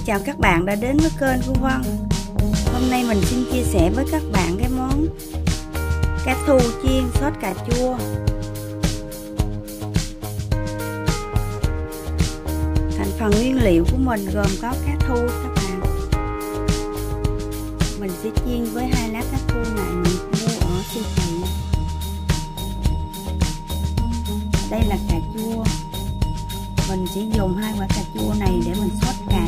chào các bạn đã đến với kênh của Vân. Hôm nay mình xin chia sẻ với các bạn cái món cá thu chiên sốt cà chua. Thành phần nguyên liệu của mình gồm có cá thu các bạn. Mình sẽ chiên với 2 lá cá thu này mình mua ở siêu thị. Đây là cà chua. Mình sẽ dùng 2 quả cà chua này để mình sốt cà.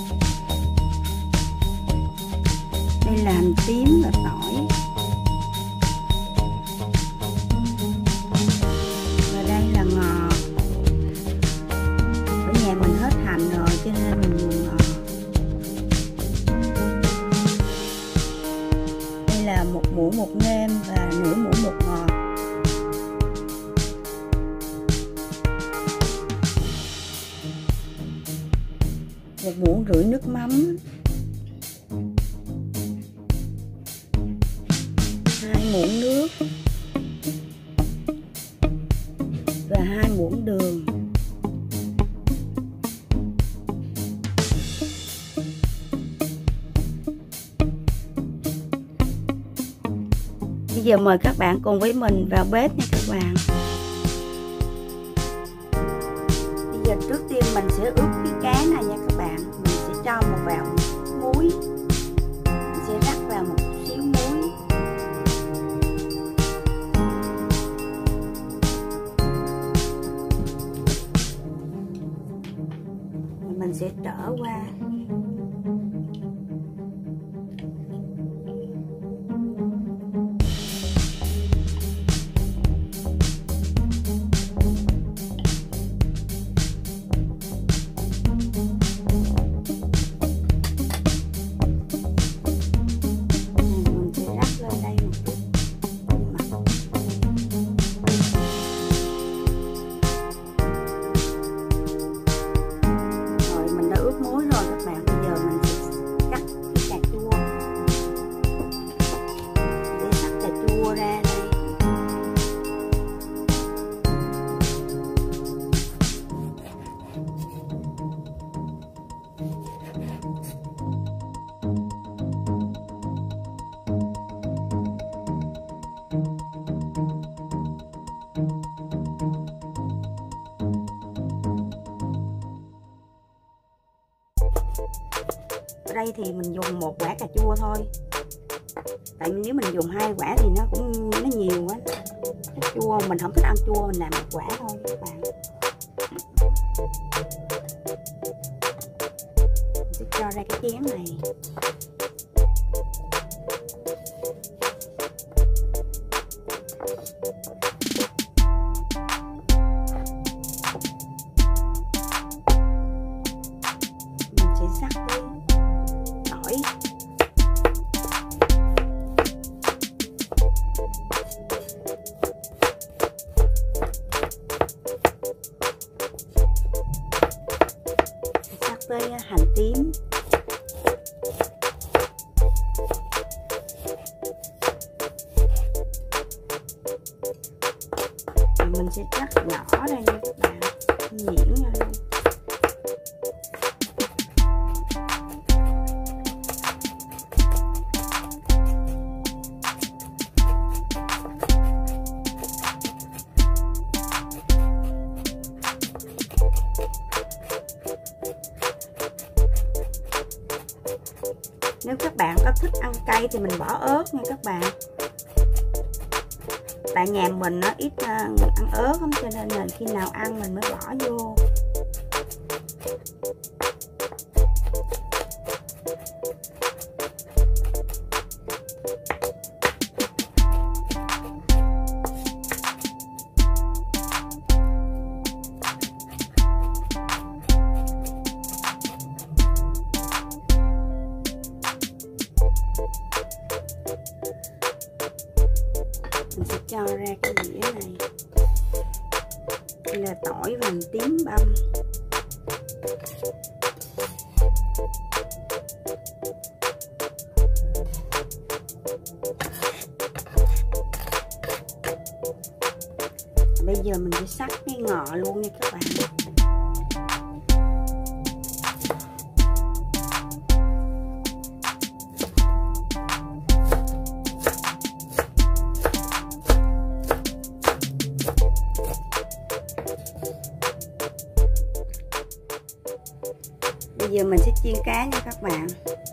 Đây là hành tím và tỏi. Và đây là ngò. Ở nhà mình hết hành rồi cho nên mình dùng ngò. Đây là 1 muỗng bột nêm và nửa muỗng bột ngọt. Một muỗng rưỡi nước mắm, 2 muỗng nước và 2 muỗng đường. Bây giờ mời các bạn cùng với mình vào bếp nha các bạn. Bây giờ trước tiên mình sẽ ướp cái cá này nha các bạn. Mình sẽ cho vào muối. Mình sẽ rắc vào một xíu muối. Mình sẽ trở qua. Ở đây thì mình dùng 1 quả cà chua thôi. Tại nếu mình dùng 2 quả thì nó nhiều quá. Cà chua mình không thích ăn chua, mình làm 1 quả thôi các bạn. Mình sẽ cho ra cái chén này. Mình sẽ sắc với tỏi. Sắc với hành tím. Và mình sẽ cắt nhỏ ra nha các bạn, nhuyễn ra luôn. Nếu các bạn có thích ăn cay thì mình bỏ ớt nha các bạn. Tại nhà mình nó ít ăn ớt lắm cho nên là khi nào ăn mình mới bỏ vô. Mình sẽ cho ra cái dĩa này. Đây là tỏi và hành tím băm. Bây giờ mình sẽ sắc cái ngọ luôn nha các bạn. giờ mình sẽ chiên cá nha các bạn.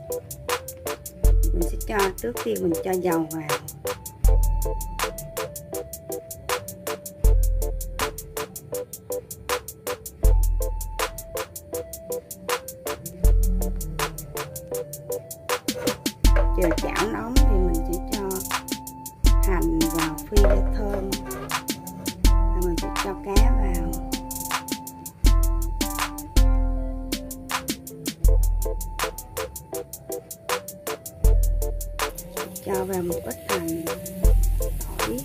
Mình sẽ cho, trước tiên mình cho dầu vào. Chờ chảo nóng thì mình sẽ cho hành vào phi để thơm. Rồi mình sẽ cho cá vào. Cho vào một ít hành tỏi.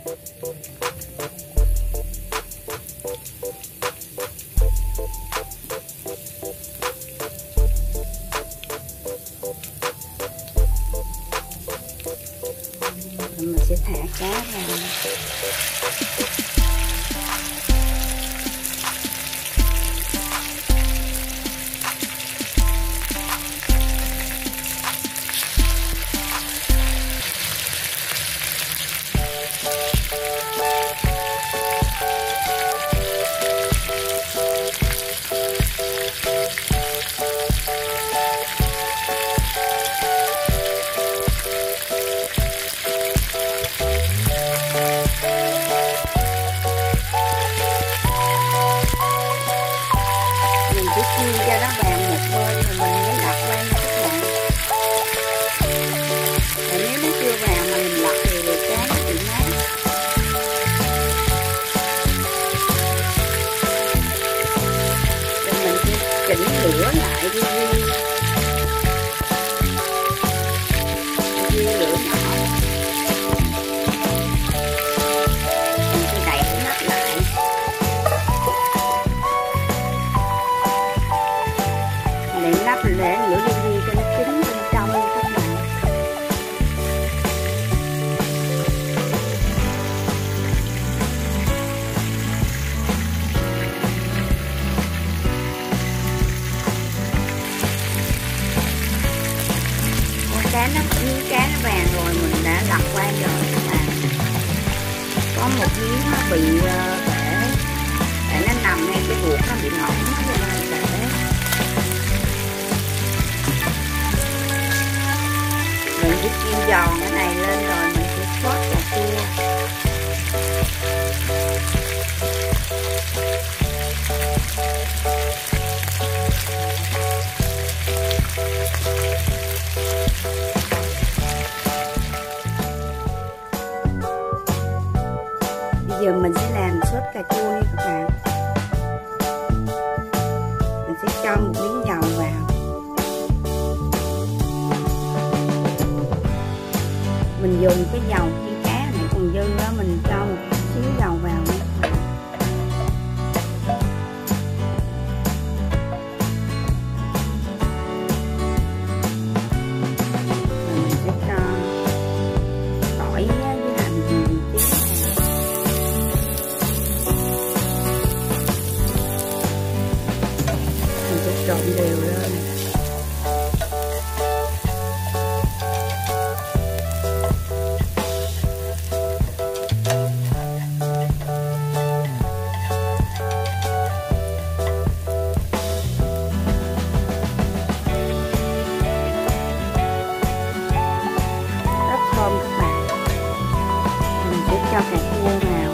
Rồi mình sẽ thả cá vào. Chiên cho nó vàng một bên rồi mình mới lật lên nha các bạn. Rồi nếu nó chưa vàng mà mình lật thì cá nó bị nát. Rồi mình sẽ chỉnh lửa lại đi lửa nhỏ. Mình sẽ đậy cái nắp lại. Để lắp để lửa đi cho nó chín bên trong các bạn. Miếng cá nó vàng rồi mình đã lật qua rồi các bạn. Có một miếng nó bị bể, để nó nằm ngay cái ruột nó bị ngõm cho nên bể. Mình sẽ chiên giòn cái này lên rồi mình sẽ xót cà chua. Bây giờ mình sẽ làm sốt cà chua nha các bạn. Mình sẽ cho một miếng dầu vào. Mình dùng cái dầu chiên cá này còn dư đó, mình cho một xíu dầu vào nha. Rồi mình sẽ cho tỏi với hành tí. Mình sẽ trộn đều lên. Thơm các bạn. Mình sẽ cho cà chua vào.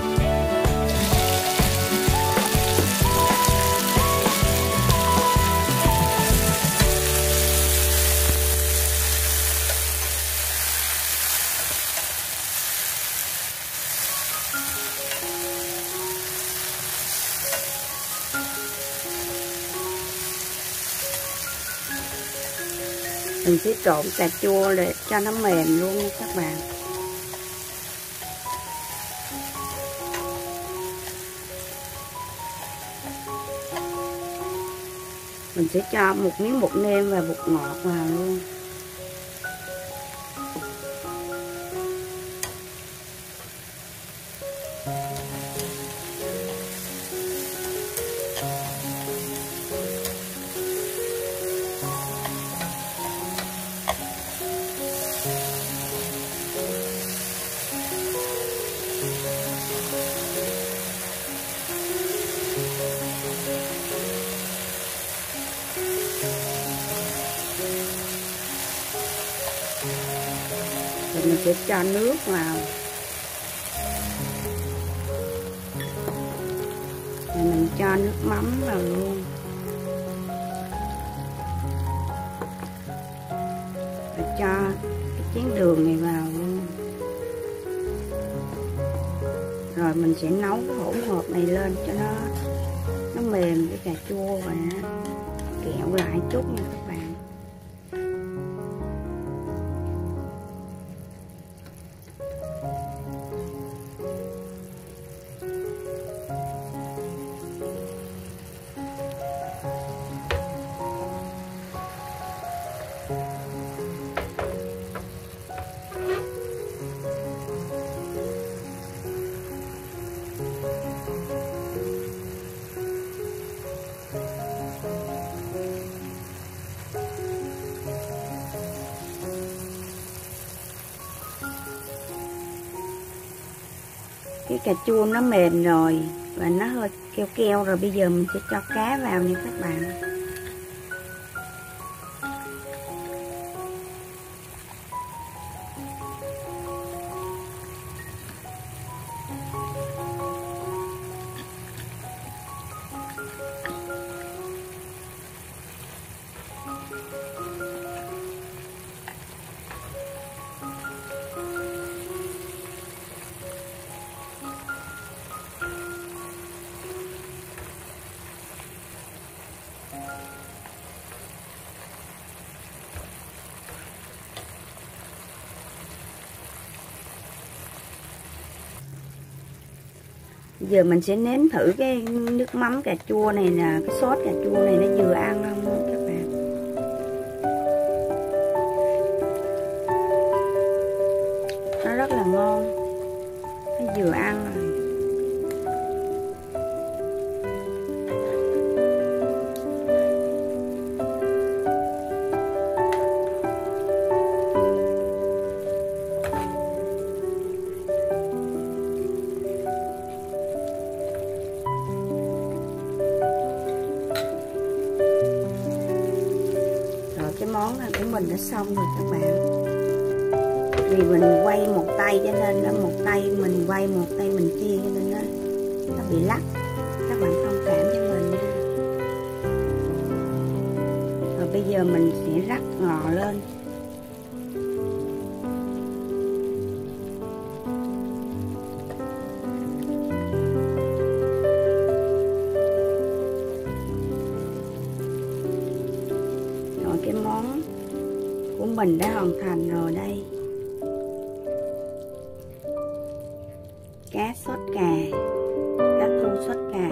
Mình sẽ trộn cà chua để cho nó mềm luôn nha các bạn. Mình sẽ cho một miếng bột nêm và bột ngọt vào luôn. mình sẽ cho nước vào. Rồi mình cho nước mắm vào luôn. Rồi cho cái chén đường này vào luôn. Rồi mình sẽ nấu cái hỗn hợp này lên cho nó mềm với cà chua và kẹo lại chút nha các bạn. Cái cà chua nó mềm rồi và nó hơi keo keo rồi, bây giờ mình sẽ cho cá vào nha các bạn. Giờ mình sẽ nếm thử cái nước mắm cà chua này nè, cái sốt cà chua này nó vừa ăn không các bạn. Nó rất là ngon, nó vừa ăn rồi. Cái món này của mình đã xong rồi các bạn. Vì mình quay một tay cho nên nó một tay mình quay một tay mình chiên cho nên nó bị lắc. Các bạn thông cảm cho mình nha. Rồi bây giờ mình sẽ rắc ngò lên. Cái món của mình đã hoàn thành rồi đây. Cá sốt cà, cá thu sốt cà.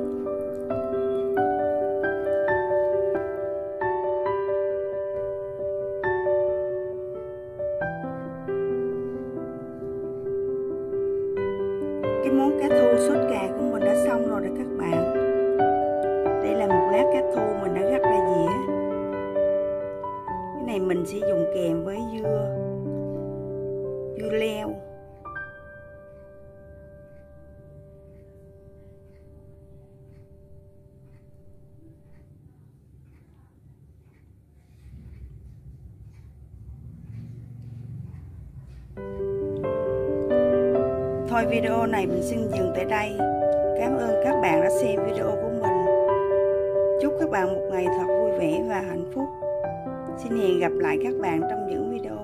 Cái món cá thu sốt cà của mình đã xong rồi các bạn. Đây là một lát cá thu mình đã gắp ra dĩa. Này mình sẽ dùng kèm với dưa leo. Thôi video này mình xin dừng tại đây. Cảm ơn các bạn đã xem video của mình. Chúc các bạn một ngày thật vui vẻ và hạnh phúc. Xin hẹn gặp lại các bạn trong những video